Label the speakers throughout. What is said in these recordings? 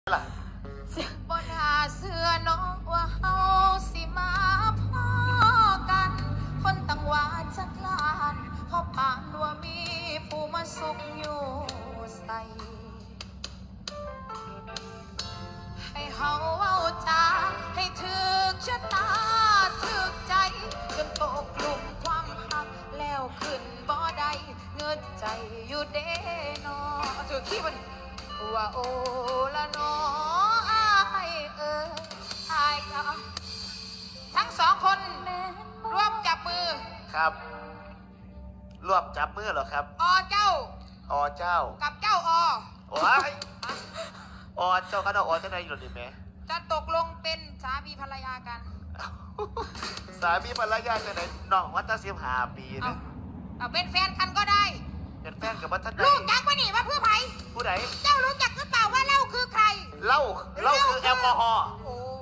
Speaker 1: บ่น่าเชื่อน้องว่าเฮาสิมาพอกัน คนตั้งว่าจักลานเขาผ่านว่ามีผู้มาสุขอยู่ใส่ให้เฮาเว้าจาให้ถึกชะตาถึกใจจนตกหลุมความหักแล้วขึ้นบ่ได้เงินใจอยู่เด้นอถือขี้มันว่าโอละนออายอายก็ทั้งสองคนร่วมจับมือ
Speaker 2: ครับรวบจับมือเหรอครับ
Speaker 1: เจ้า
Speaker 2: เจ้า
Speaker 1: กับเจ้า
Speaker 2: โอ้ยเจ้าก็ต้องเจ้าไหนอยู่หรือไม่
Speaker 1: จะตกลงเป็นสามีภรรยากัน
Speaker 2: สามีภรรยาจะไหนน้องวัดตั้ง15 ปีนะ
Speaker 1: เอาเป็นแฟนกันก็ได้
Speaker 2: เป็นแฟนกับวัดท่าน
Speaker 1: รู้จักปะนี่ว่าเพื่อใคร
Speaker 2: ผู้ใด
Speaker 1: เจ้ารู้จักหรือเปล่าว่าเล่าคือใคร
Speaker 2: เล่าคือแอลกอฮอล์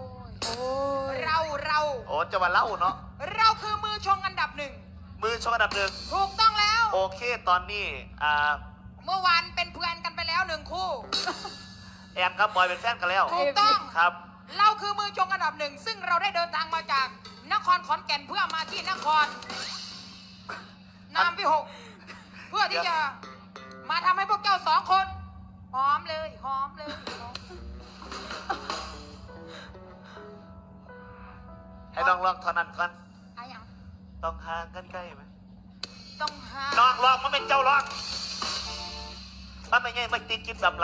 Speaker 1: เรา
Speaker 2: จะมาเล่าเนาะ
Speaker 1: เราคือมือชงอันดับหนึ่ง
Speaker 2: ถูก
Speaker 1: ต้องแล้ว
Speaker 2: โอเคตอนนี้
Speaker 1: เมื่อวานเป็นเพื่อนกันไปแล้ว1 คู่
Speaker 2: แอมครับบอยเป็นแฟนกันแล้ว
Speaker 1: ถูกต้อง
Speaker 2: ครับ
Speaker 1: เราคือมือชงอันดับหนึ่งซึ่งเราได้เดินทางมาจากนครขอนแก่นเพื่อมาที่นครนามพิหกเพื่อที่จะมาทำให้พวกเจ้า2 คนหอมเลย
Speaker 2: ให้น้องลองเท่านั้นก่อน
Speaker 1: ยัง
Speaker 2: ต้องห่างกันใกล้ไหม
Speaker 1: ต้องห่าง
Speaker 2: น้องลองมันเป็นเจ้าลองมันไม่ไงมันตีกิบแบบไหล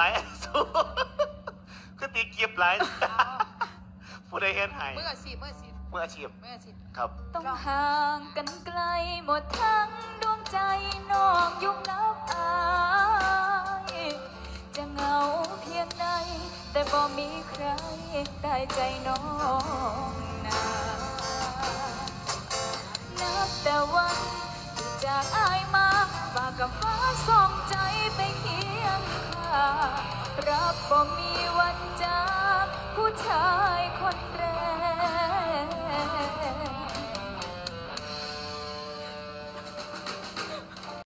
Speaker 2: คือตีกิบไหลผู้ใดเห็นหาย
Speaker 1: เมื่ออาชีพ
Speaker 2: ครับ
Speaker 3: ต้องห่างกันไกลหมดทั้งดวงใจน้องยุ่งนับอายจะเหงาเพียงใดแต่บ่มีใครได้ใจน้องนานับแต่วันที่จากอายมาฝากกับฟ้าส่องใจไปเคียงข้ารับบ่มีวันจากผู้ชา